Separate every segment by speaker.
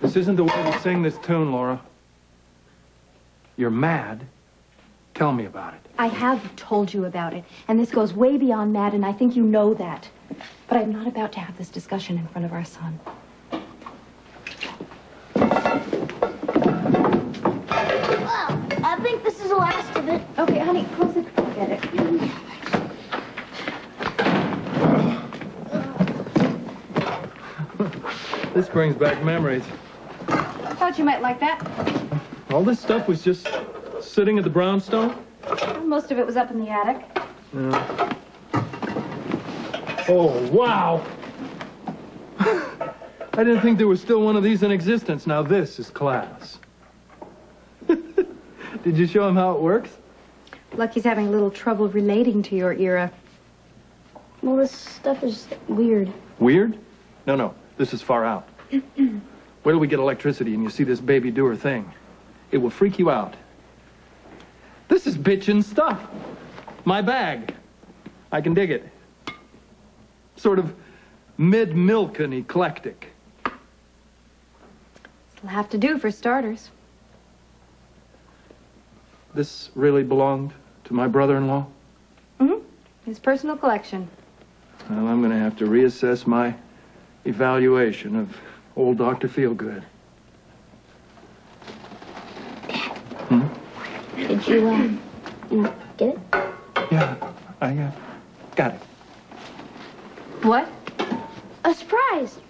Speaker 1: This isn't the way we sing this tune, Laura. You're mad. Tell me about it.
Speaker 2: I have told you about it, and this goes way beyond mad, and I think you know that. But I'm not about to have this discussion in front of our son.
Speaker 3: Well, I think this is the last of it.
Speaker 2: Okay, honey, close it. Get it.
Speaker 1: This brings back memories.
Speaker 2: I thought you might like that.
Speaker 1: All this stuff was just sitting at the brownstone?
Speaker 2: Most of it was up in the attic.
Speaker 1: Yeah. Oh, wow! I didn't think there was still one of these in existence. Now this is class. Did you show him how it works?
Speaker 2: Lucky's having a little trouble relating to your era.
Speaker 3: Well, this stuff is weird.
Speaker 1: Weird? No. This is far out. Wait till we get electricity and you see this baby do her thing. It will freak you out. This is bitchin' stuff. My bag. I can dig it. Sort of mid-milk and eclectic.
Speaker 2: It'll have to do for starters.
Speaker 1: This really belonged to my brother-in-law?
Speaker 2: Mm-hmm. His personal collection.
Speaker 1: Well, I'm going to have to reassess my evaluation of old Dr. Feelgood.
Speaker 3: Did you, get it?
Speaker 1: Yeah, I got it.
Speaker 2: What?
Speaker 3: A surprise!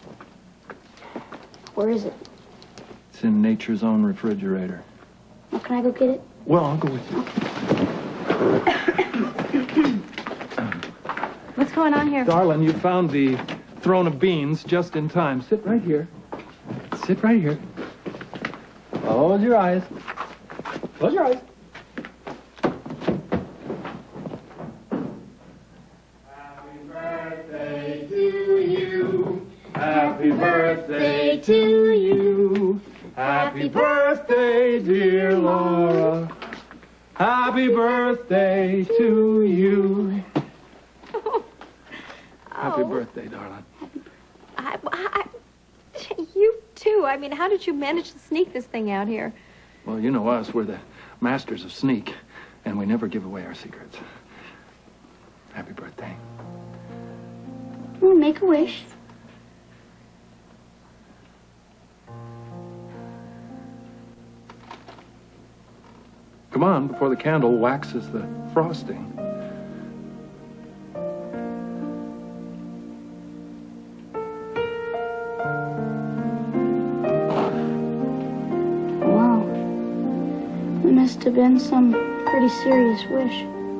Speaker 3: Where is it?
Speaker 1: It's in nature's own refrigerator.
Speaker 3: Well, can I go get it?
Speaker 1: Well, I'll go with you.
Speaker 2: What's going on here?
Speaker 1: Darling, you found the throne of beans just in time. Sit right here. Sit right here. Close your eyes. Close your eyes.
Speaker 4: Happy birthday to you. Happy birthday to you. Happy birthday, dear Laura. Happy birthday to you.
Speaker 1: Happy birthday, darling.
Speaker 2: You too. I mean, how did you manage to sneak this thing out here?
Speaker 1: Well, you know us. We're the masters of sneak, and we never give away our secrets. Happy birthday.
Speaker 3: Well, make a wish.
Speaker 1: Come on, before the candle waxes the frosting.
Speaker 3: Wow. It must have been some pretty serious wish.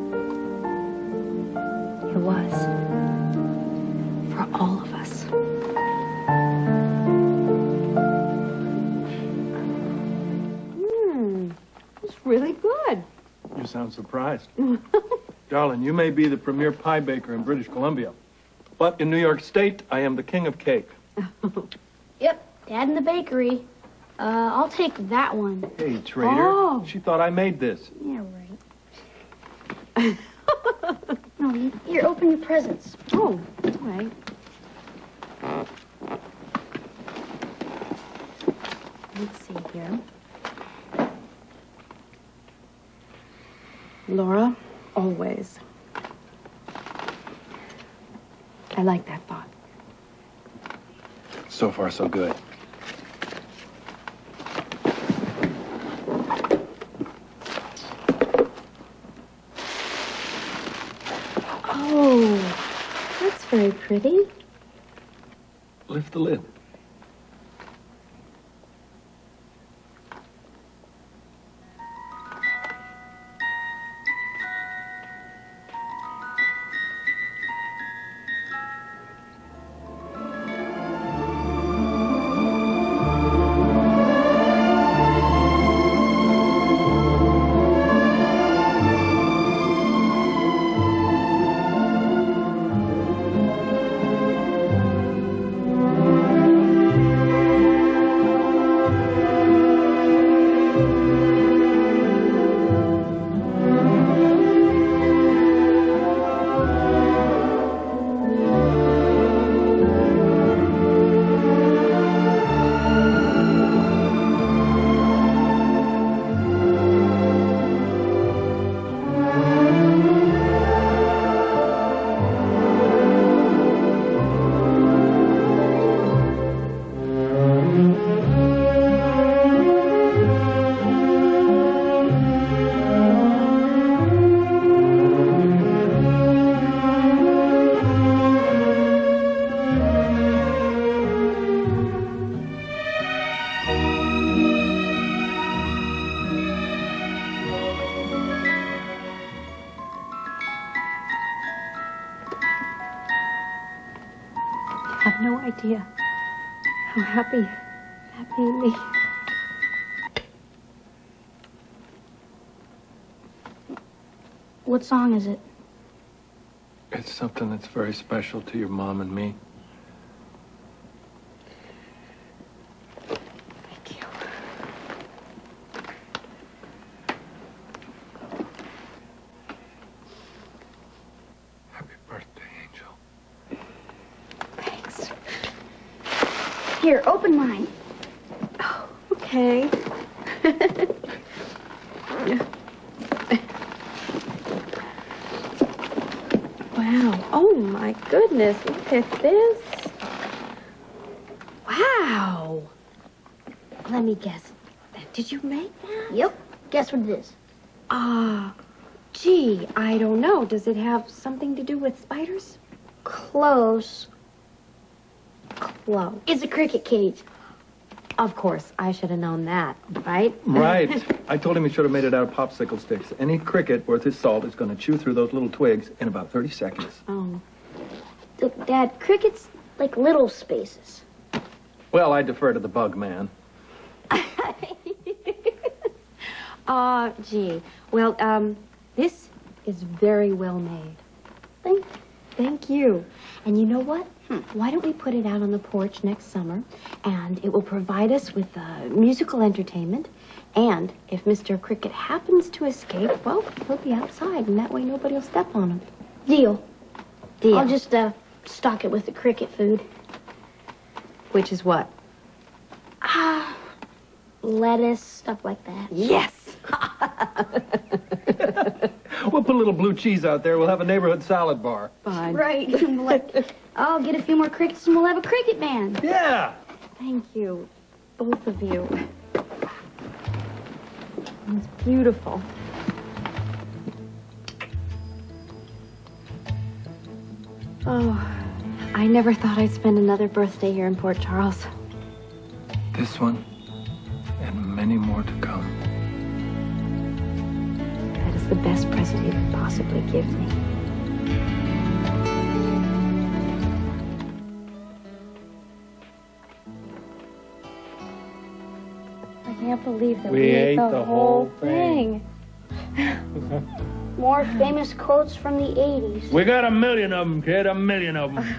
Speaker 2: It was. For all of us. It's really good.
Speaker 1: You sound surprised. Darling, you may be the premier pie baker in British Columbia, but in New York State, I am the king of cake.
Speaker 3: Yep, Dad in the bakery. I'll take that one.
Speaker 1: Hey, traitor.
Speaker 2: Oh.
Speaker 1: She thought I made this.
Speaker 3: Yeah, right. No, here, open your presents.
Speaker 2: Oh, all right. Let's see here. Laura, always. I like that thought.
Speaker 1: So far, so good.
Speaker 2: Oh, that's very pretty.
Speaker 1: Lift the lid.
Speaker 2: have no idea how happy that made me.
Speaker 3: What song is it?
Speaker 1: It's something that's very special to your mom and me.
Speaker 2: Thank you.
Speaker 1: Happy birthday, Angel.
Speaker 2: Thanks.
Speaker 3: Here, open mine.
Speaker 2: Oh, okay. Wow. Oh, my goodness. Look at this. Wow. Let me guess. Did you make that?
Speaker 3: Yep. Guess what it is?
Speaker 2: Gee, I don't know. Does it have something to do with spiders?
Speaker 3: Close.
Speaker 2: Close.
Speaker 3: It's a cricket cage.
Speaker 2: Of course, I should have known that, right?
Speaker 1: Right. I told him he should have made it out of popsicle sticks. Any cricket worth his salt is going to chew through those little twigs in about 30 seconds.
Speaker 2: Oh.
Speaker 3: Look, Dad, cricket's like little spaces.
Speaker 1: Well, I defer to the bug man.
Speaker 2: Gee. Well, this is very well made. Thank you. And you know what? Why don't we put it out on the porch next summer, and it will provide us with musical entertainment, and if Mr. Cricket happens to escape, well, he'll be outside, and that way nobody will step on him.
Speaker 3: Deal.
Speaker 2: Deal.
Speaker 3: I'll just stock it with the cricket food.
Speaker 2: Which is what?
Speaker 3: Lettuce, stuff like that.
Speaker 2: Yes!
Speaker 1: We'll put a little blue cheese out there. We'll have a neighborhood salad bar.
Speaker 2: Fine.
Speaker 3: Right. I'll get a few more crickets and we'll have a cricket band.
Speaker 1: Yeah.
Speaker 2: Thank you, both of you. It's beautiful. Oh, I never thought I'd spend another birthday here in Port Charles.
Speaker 1: This one and many more to come.
Speaker 2: That is the best present you could possibly give me. I can't believe that we ate the whole thing.
Speaker 3: More famous quotes from the 80s.
Speaker 1: We got 1 million of them, kid. 1 million of them.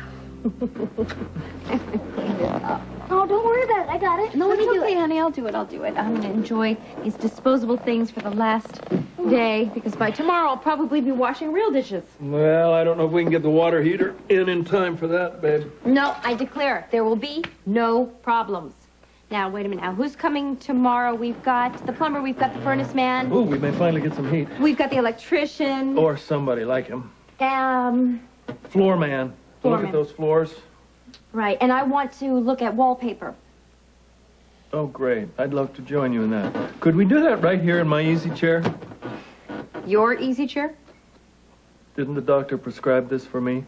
Speaker 3: Oh, don't worry about it. I got it.
Speaker 2: No,
Speaker 3: Let
Speaker 2: it's
Speaker 3: me do
Speaker 2: okay,
Speaker 3: it.
Speaker 2: honey. I'll do it. I'm going to enjoy these disposable things for the last day, because by tomorrow I'll probably be washing real dishes.
Speaker 1: Well, I don't know if we can get the water heater in time for that, babe.
Speaker 2: No, I declare, there will be no problems. Now, wait a minute. Now, who's coming tomorrow? We've got the plumber. We've got the furnace man.
Speaker 1: Ooh, we may finally get some heat.
Speaker 2: We've got the electrician.
Speaker 1: Or somebody like him. Floor man.
Speaker 2: Floor
Speaker 1: Look
Speaker 2: man.
Speaker 1: at those floors.
Speaker 2: Right, and I want to look at wallpaper.
Speaker 1: Oh, great. I'd love to join you in that. Could we do that right here in my easy chair?
Speaker 2: Your easy chair?
Speaker 1: Didn't the doctor prescribe this for me?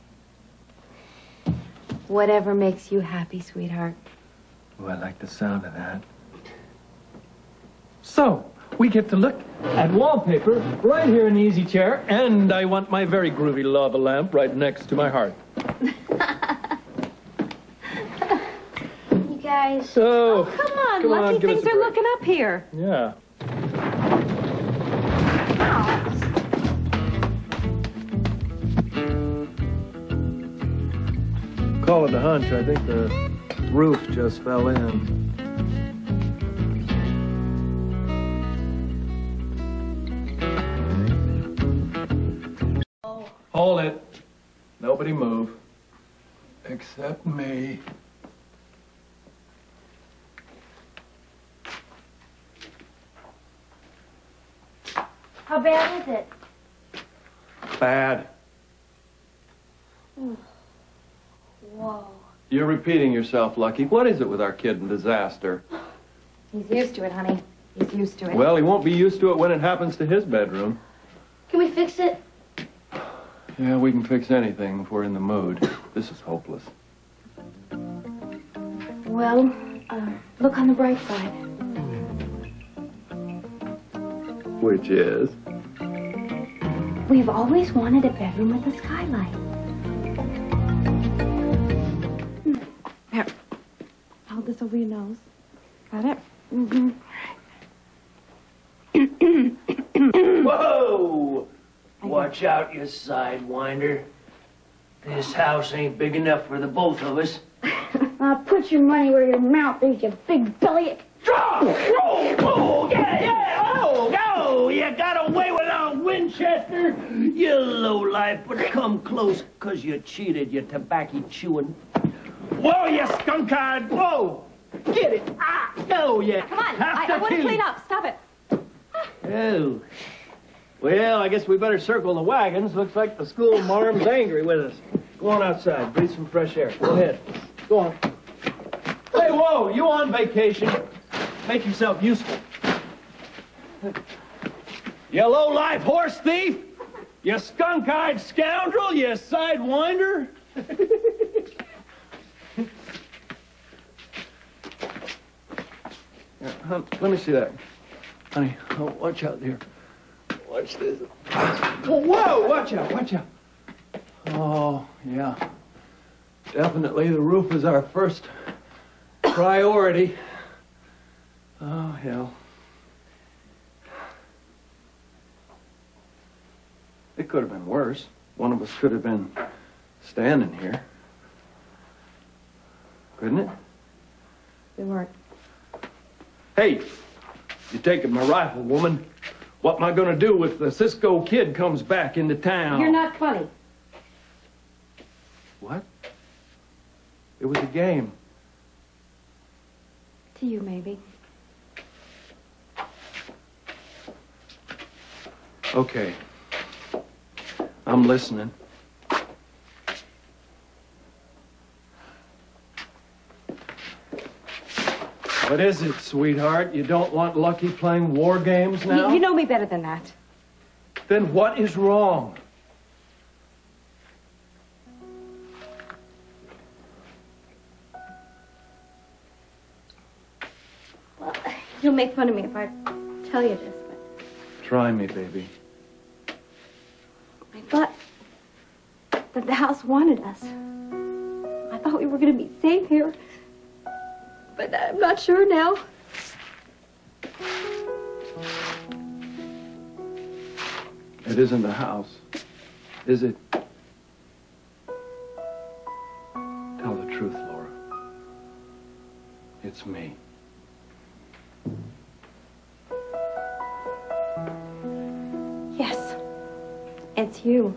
Speaker 2: Whatever makes you happy, sweetheart.
Speaker 1: Oh, I like the sound of that. So, we get to look at wallpaper right here in the easy chair, and I want my very groovy lava lamp right next to my heart.
Speaker 3: You guys.
Speaker 1: So,
Speaker 2: Come on, lucky
Speaker 1: give us
Speaker 2: things
Speaker 1: a
Speaker 2: are
Speaker 1: break.
Speaker 2: looking up here.
Speaker 1: Yeah. Call it a hunch. I think the roof just fell in. Hold it. Nobody move. Except me.
Speaker 3: How bad is it?
Speaker 1: Bad.
Speaker 3: Whoa.
Speaker 1: You're repeating yourself, Lucky. What is it with our kid and disaster?
Speaker 2: He's used to it, honey. He's used to it.
Speaker 1: Well, he won't be used to it when it happens to his bedroom.
Speaker 3: Can we fix it?
Speaker 1: Yeah, we can fix anything if we're in the mood. This is hopeless.
Speaker 2: Well, look on the bright side.
Speaker 1: Which is?
Speaker 2: We've always wanted a bedroom with a skylight. this over your nose. Got it?
Speaker 5: Whoa! Watch out, you sidewinder. This house ain't big enough for the both of us.
Speaker 3: Put your money where your mouth is, you big belly.
Speaker 5: Oh, yeah, oh, you got away without Winchester, you lowlife, but come close, 'cause you cheated, you tobacco chewing. Whoa, you skunk-eyed, whoa! Get it! Ah, no, you
Speaker 2: Come on, I want to clean up. Stop it.
Speaker 5: Oh. Well, I guess we better circle the wagons. Looks like the school marm's angry with us. Go on outside, breathe some fresh air. Go ahead. Go on. Hey, whoa, you on vacation? Make yourself useful. You low-life horse thief! You skunk-eyed scoundrel! You sidewinder! Let me see that. Honey, oh, watch out there. Watch this. Whoa, watch out, watch out. Oh, yeah. Definitely the roof is our first priority. Oh, hell. It could have been worse. One of us could have been standing here. Couldn't it?
Speaker 2: They weren't.
Speaker 1: Hey, you taking my rifle, woman. What am I gonna do if the Cisco kid comes back into town?
Speaker 2: You're not funny.
Speaker 1: What? It was a game.
Speaker 2: To you, maybe.
Speaker 1: Okay. I'm listening. What is it, sweetheart? You don't want Lucky playing war games now?
Speaker 2: You know me better than that.
Speaker 1: Then what is wrong?
Speaker 2: Well, you'll make fun of me if I tell you this, but
Speaker 1: Try me, baby.
Speaker 2: I thought that the house wanted us. I thought we were going to be safe here. But I'm not sure now.
Speaker 1: It isn't the house, is it? Tell the truth, Laura. It's me.
Speaker 2: Yes, it's you.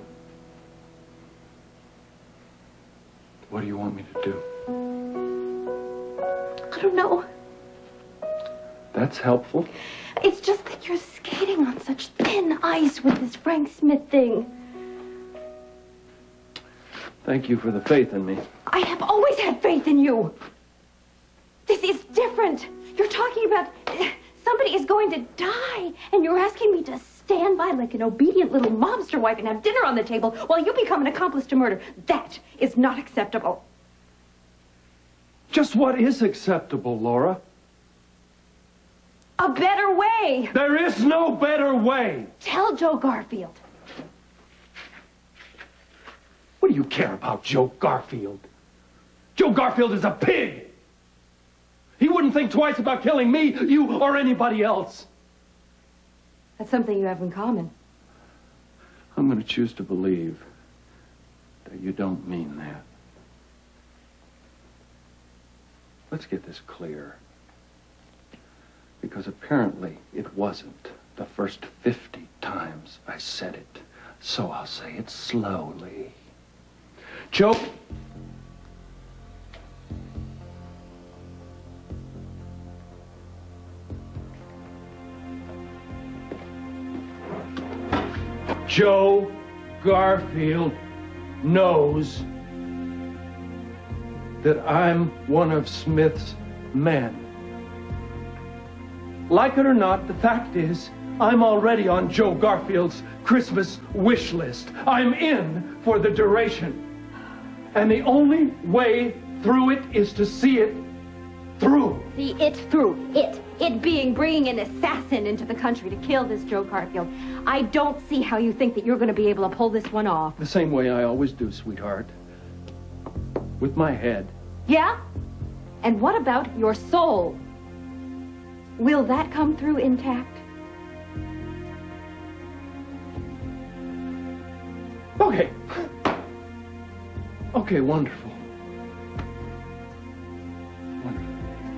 Speaker 1: What do you want me to do?
Speaker 2: I don't know.
Speaker 1: That's helpful.
Speaker 2: It's just that you're skating on such thin ice with this Frank Smith thing.
Speaker 1: Thank you for the faith in me.
Speaker 2: I have always had faith in you. This is different. You're talking about somebody is going to die, and you're asking me to stand by like an obedient little mobster wife and have dinner on the table while you become an accomplice to murder. That is not acceptable.
Speaker 1: Just what is acceptable, Laura?
Speaker 2: A better way.
Speaker 1: There is no better way.
Speaker 2: Tell Joe Garfield.
Speaker 1: What do you care about Joe Garfield? Joe Garfield is a pig. He wouldn't think twice about killing me, you, or anybody else.
Speaker 2: That's something you have in common.
Speaker 1: I'm going to choose to believe that you don't mean that. Let's get this clear. Because apparently it wasn't the first 50 times I said it. So I'll say it slowly. Joe... Joe Garfield knows that I'm one of Smith's men. Like it or not, the fact is, I'm already on Joe Garfield's Christmas wish list. I'm in for the duration. And the only way through it is to see it through.
Speaker 2: See it through. It being bringing an assassin into the country to kill this Joe Garfield. I don't see how you think that you're going to be able to pull this one off.
Speaker 1: The same way I always do, sweetheart. With my head.
Speaker 2: Yeah? And what about your soul? Will that come through intact?
Speaker 5: Okay. Okay, wonderful. Wonderful.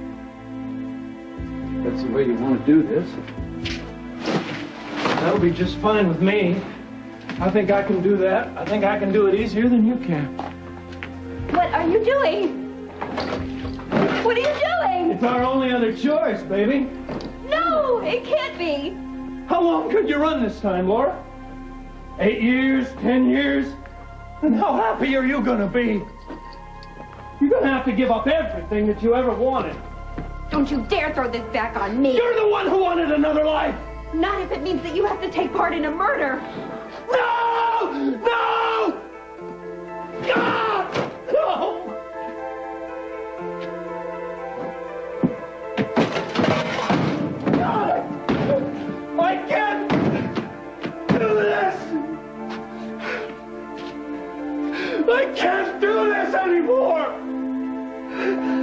Speaker 5: That's the way you want to do this. That'll be just fine with me. I think I can do that. I think I can do it easier than you can.
Speaker 2: What are you doing? What are you doing?
Speaker 5: It's our only other choice, baby.
Speaker 2: No, it can't be.
Speaker 5: How long could you run this time, Laura? 8 years, 10 years? And how happy are you gonna be? You're gonna have to give up everything that you ever wanted.
Speaker 2: Don't you dare throw this back on me.
Speaker 5: You're the one who wanted another life!
Speaker 2: Not if it means that you have to take part in a murder.
Speaker 5: No! No! God! No! God! I can't do this! I can't do this anymore!